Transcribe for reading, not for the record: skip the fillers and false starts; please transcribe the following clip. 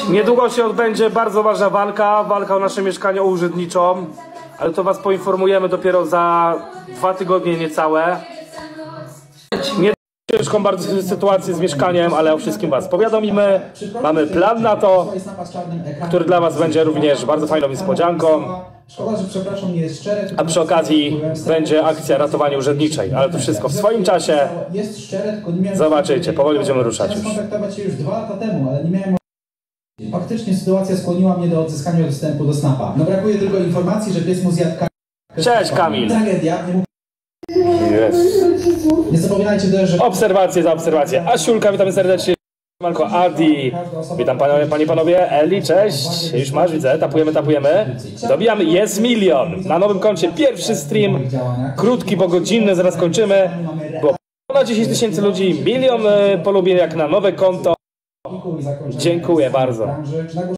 Niedługo się odbędzie bardzo ważna walka o nasze mieszkanie urzędniczą, ale to was poinformujemy dopiero za 2 tygodnie niecałe. Nie ciężką bardzo sytuację z mieszkaniem, ale o wszystkim was powiadomimy. Mamy plan na to, który dla was będzie również bardzo fajną niespodzianką. A przy okazji będzie akcja ratowania urzędniczej, ale to wszystko w swoim czasie. Zobaczycie, powoli będziemy ruszać już. Kontaktować się już 2 lata temu, ale nie miałem. Faktycznie sytuacja skłoniła mnie do odzyskania dostępu do Snapa. No brakuje tylko informacji, że pies mu zjadł. Cześć Kamil! Tragedia. Jest. Nie zapominajcie też, że... Obserwacje za obserwacje. Asiulka, witamy serdecznie. Manko, Adi. Witam panie, panowie. Eli, cześć. Już masz, widzę. Tapujemy. Dobijamy. Jest 1 000 000. Na nowym koncie. Pierwszy stream. Krótki, bo godzinny. Zaraz kończymy. Bo ponad 10 000 ludzi. 1 000 000 polubień jak na nowe konto. Dziękuję bardzo.